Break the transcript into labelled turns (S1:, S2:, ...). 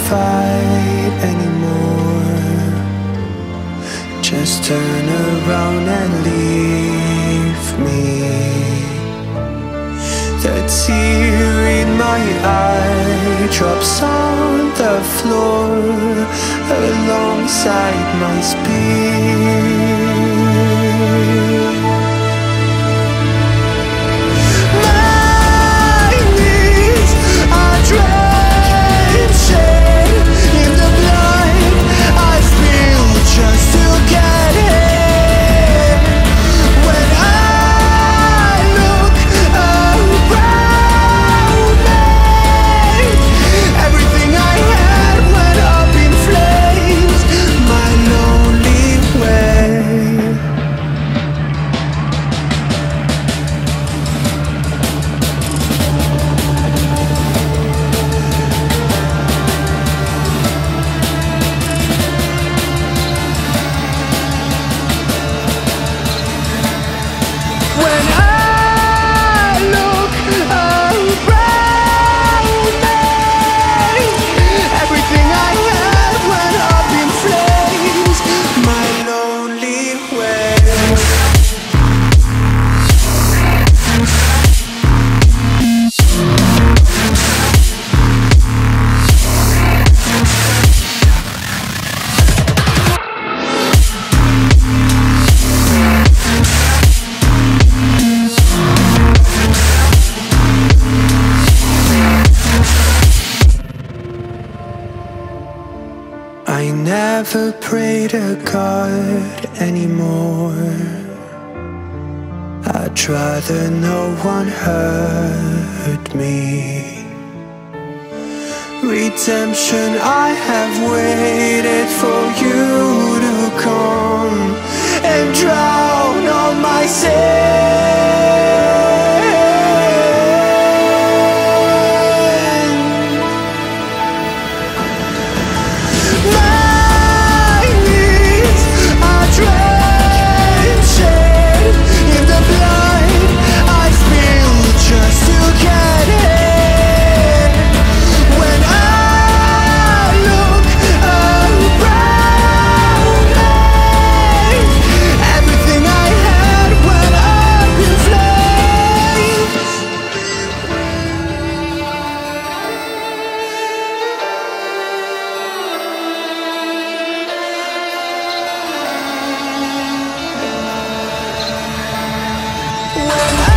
S1: fight anymore. Just turn around and leave me. The tear in my eye drops on the floor alongside my spear. My knees are drenching in the blood I spill just to get in. When I look around me, everything I had went up in flames. My lonely way. When I look around me, everything I had went up in flames. My lonely way. I never pray to God anymore. I'd rather no one hurt me. Redemption, I have waited for you to come and drown all my sin. My knees are drenching in the blood I spill just to get in. When I look around me, everything I had went up in flames. When